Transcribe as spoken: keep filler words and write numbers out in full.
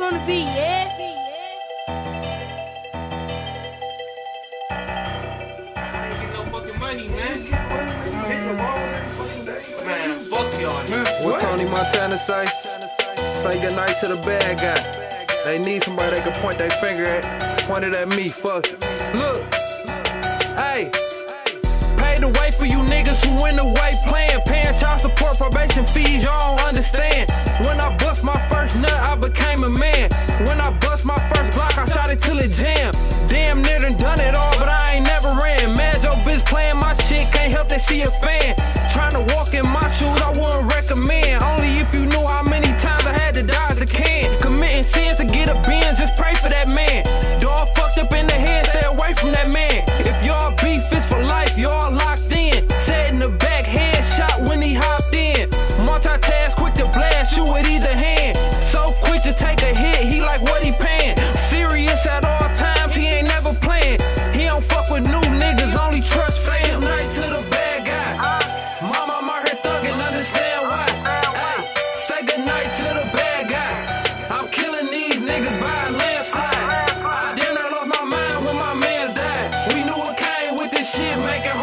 on the beat, yeah? Get no fucking money, man. Get money, man. You hitting the ball every fucking day, man. Man, fuck y'all, man. What Tony Montana say? Say goodnight to the bad guy. They need somebody they can point their finger at. Point it at me, fuck it. Look, hey, paid the way for you niggas who in the way playing. Paying child support, probation fees, y'all don't understand. When I bust my first nut, I became a man. When I bust my first block, I shot it till it jammed. Damn near done done it all, but I ain't never ran. Mad your bitch playing my shit, can't help that she a fan. Trying to walk in my shoes, I wouldn't recommend. Only if you knew how many times I had to dodge the can. Committing sins to get a Benz, just pray for that man. Dog fucked up in the head, stay away from that man. If y'all beef is for life, y'all locked in. Sat in the back, headshot when he hopped in. Multitask, quick to blast, shoot with either hand. So quick to take a hit, he like what he paying. Serious at all times, he ain't never playing. He don't fuck with new niggas, only trust fam. Night to the bad guy. Mama, I'm out here thuggin', understand why. Ay, say goodnight to the bad guy. I'm killing these niggas by a landslide. I damn near lost my mind when my mans died. We knew it came with this shit, making